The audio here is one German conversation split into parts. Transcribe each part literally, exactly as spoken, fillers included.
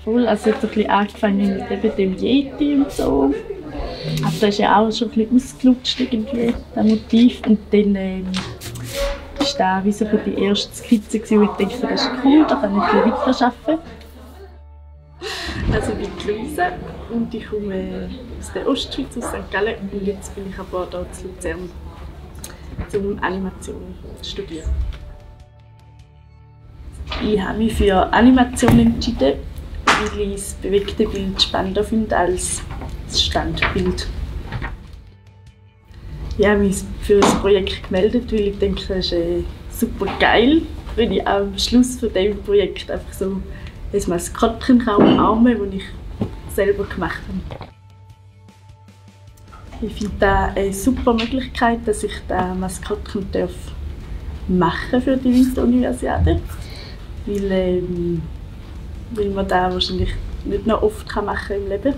Voll, also es hat so ein bisschen angefangen mit eben dem Yeti und so. Aber das ist ja auch schon ein bisschen ausgelutscht, irgendwie, das Motiv. Und dann ähm, war das wie so die erste Skizze, wo ich dachte, das ist cool, da kann ich ein bisschen weiterarbeiten. Also ich bin Luisa und ich komme aus der Ostschweiz, aus Sankt Gallen. Und jetzt bin ich aber hier in Lucerne, um Animation zu studieren. Ich habe mich für Animation entschieden, weil ich das bewegte Bild spannender finde als das Standbild. Ich habe mich für das Projekt gemeldet, weil ich denke, es ist äh, super geil, wenn ich am Schluss von diesem Projekt einfach so ein Maskottchen umarmen kann, das ich selber gemacht habe. Ich finde das eine super Möglichkeit, dass ich das Maskottchen machen für die Winter Universiade. Weil, ähm, weil man das wahrscheinlich nicht noch oft machen kann im Leben.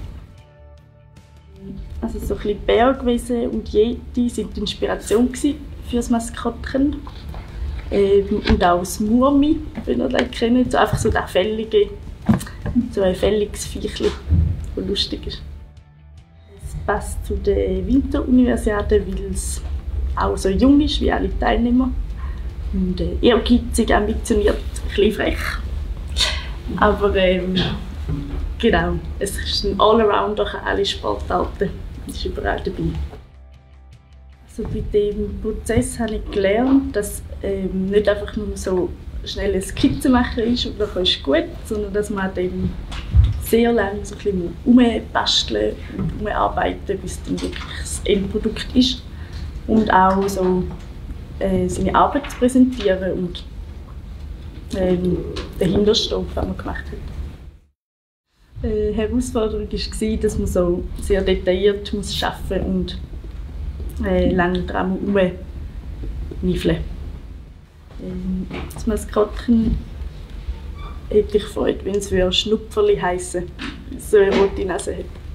Also so ein bisschen Bergwesen und Yeti waren die Inspiration für das Maskottchen. Ähm, und auch das Murmi, wenn ihr das kennt, so einfach so das fällige, so ein fälliges Viechchen, das lustig ist. Es passt zu der Winter Universiade, weil es auch so jung ist wie alle Teilnehmer. Und äh, ehrgeizig, ambitioniert, ein bisschen frech. Aber ähm, genau, es ist ein Allrounder, kann alle Sportarten, es ist überall dabei. Also bei diesem Prozess habe ich gelernt, dass ähm, nicht einfach nur so schnell eine Skizze machen ist und dann ist gut, sondern dass man dem sehr lange so ein bisschen rumbasteln und rumarbeiten, bis dann wirklich das Endprodukt ist. Und auch so äh, seine Arbeit zu präsentieren und ähm, dahinter stehen, was man gemacht hat. Die Herausforderung war, dass man so sehr detailliert muss arbeiten und äh, lange daran rumniffeln. Ähm, das Maskottchen hätte ich gefreut, wenn es Schnupferli heissen würde, weil es so eine rote Nase hat.